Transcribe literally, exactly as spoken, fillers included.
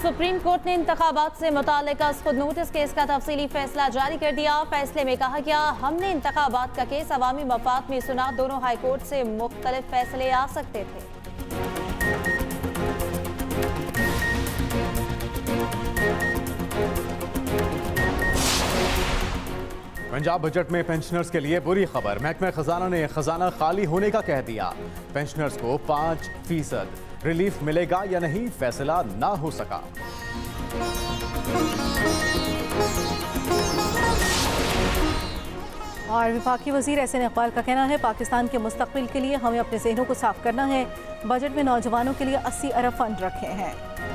Supreme court ने इंतखाबात से मुताल्लिक खुद नोटिस केस का तफसीली फैसला जारी कर दिया। फैसले में कहा गया, हमने इंतखाबात का केस अवामी मफाद में सुना। दोनों हाई कोर्ट से मुख्तलिफ फैसले आ सकते थे। पंजाब बजट में पेंशनर्स के लिए बुरी खबर। महकमा खजाना ने खजाना खाली होने का कह दिया। पेंशनर्स को पाँच फीसद रिलीफ मिलेगा या नहीं, फैसला ना हो सका। और वफाकी वजीर एहसन इकबाल का कहना है, पाकिस्तान के मुस्तकबिल के लिए हमें अपने ज़हनों को साफ करना है। बजट में नौजवानों के लिए अस्सी अरब फंड रखे हैं।